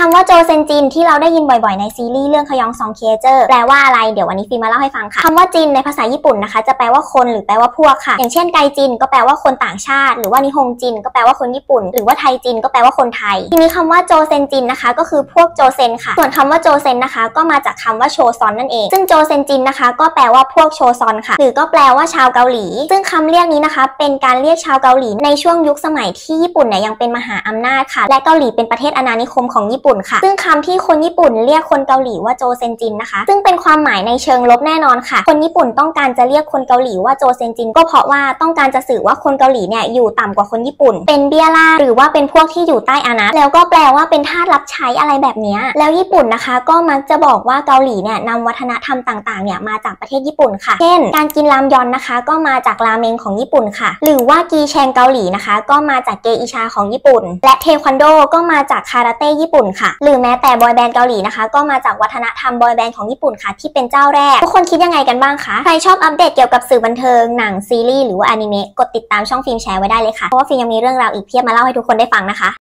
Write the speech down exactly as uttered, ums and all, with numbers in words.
คำว่าโจเซนจินที่เราได้ยินบ่อยๆในซีรีส์เรื่องขยองซองเคเจอร์แปลว่าอะไรเดี๋ยววันนี้ฟิล์มมาเล่าให้ฟังค่ะคำว่าจินในภาษาญี่ปุ่นนะคะจะแปลว่าคนหรือแปลว่าพวกค่ะอย่างเช่นไกจินก็แปลว่าคนต่างชาติหรือว่านิฮงจินก็แปลว่าคนญี่ปุ่นหรือว่าไทจินก็แปลว่าคนไทยทีนี้คำว่าโจเซนจินนะคะก็คือพวกโจเซนค่ะส่วนคำว่าโจเซนนะคะก็มาจากคำว่าโชซอนนั่นเองซึ่งโจเซนจินนะคะก็แปลว่าพวกโชซอนค่ะหรือก็แปลว่าชาวเกาหลีซึ่งคำเรียกนี้นะคะเป็นการเรียกชาวเกาหลีในช่วงยุคสมัยที่ญี่ปุ่นเนี่ยยังเป็นมหาอำนาจค่ะและเกาหลีเป็นประเทศอาณานิคมของญี่ปุ่นค่ะซึ่งคำที่คนญี่ปุ่นเรียกคนเกาหลีว่าโจเซนจินนะคะซึ่งเป็นความหมายในเชิงลบแน่นอนค่ะคนญี่ปุ่นต้องการจะเรียกคนเกาหลีว่าโจเซนจินก็เพราะว่าต้องการจะสื่อว่าคนเกาหลีเนี่ยอยู่ต่ำกว่าคนญี่ปุ่นเป็นเบี้ยล่าหรือว่าเป็นพวกที่อยู่ใต้อานัตแล้วก็แปลว่าเป็นทาสรับใช้อะไรแบบนี้แล้วญี่ปุ่นนะคะก็มักจะบอกว่าเกาหลีเนี่ยนำวัฒนธรรมต่างๆเนี่ยมาจากประเทศญี่ปุ่นค่ะเช่นการกินรามยอนนะคะก็มาจากราเมงของญี่ปุ่นค่ะหรือว่ากีแชงเกาหลีนะคะก็มาจากเกอิชาของญี่ปุ่นและเทควันโดก็มาจากคาราเต้ญี่ปุ่นค่ะหรือแม้แต่บอยแบนด์เกาหลีนะคะก็มาจากวัฒนธรรมบอยแบนด์ของญี่ปุ่นค่ะที่เป็นเจ้าแรกทุกคนคิดยังไงกันบ้างคะใครชอบอัปเดตเกี่ยวกับสื่อบันเทิงหนังซีรีส์หรือว่าอนิเมะกดติดตามช่องฟิล์มแชร์ไว้ได้เลยค่ะเพราะว่าฟิล์มยังมีเรื่องราวอีกเพียบมาเล่าให้ทุกคนได้ฟังนะคะ